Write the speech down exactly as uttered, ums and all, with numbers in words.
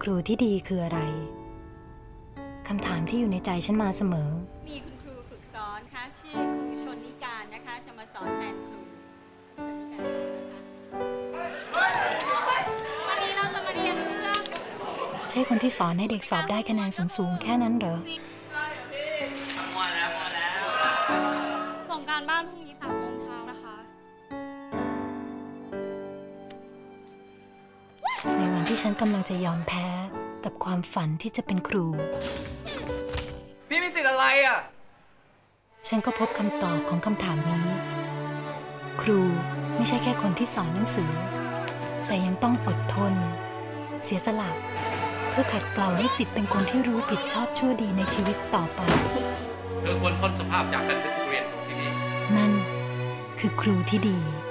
ครูที่ดีคืออะไรคำถามที่อยู่ในใจฉันมาเสมอมีคุณครูฝึกสอนค่ะชื่อครูชนนิการนะคะจะมาสอนแทนครูวันนี้เราจะมาเรียนเรื่องใช่คนที่สอนให้เด็กสอบได้คะแนนสูงๆแค่นั้นเหรอมัวแล้วมัวแล้วส่งการบ้านพรุ่งนี้สามโมงเช้านะคะในวันที่ฉันกำลังจะยอมแพ้กับความฝันที่จะเป็นครูพี่มีสิทธิ์อะไรอ่ะฉันก็พบคำตอบของคำถามนี้ครูไม่ใช่แค่คนที่สอนหนังสือแต่ยังต้องอดทนเสียสละเพื่อขัดเกลาให้สิทธิ์เป็นคนที่รู้ผิดชอบชั่วดีในชีวิตต่อไปเธอควรพ้นสภาพจากการเป็นผู้เรียนของที่นี่นั่นคือครูที่ดี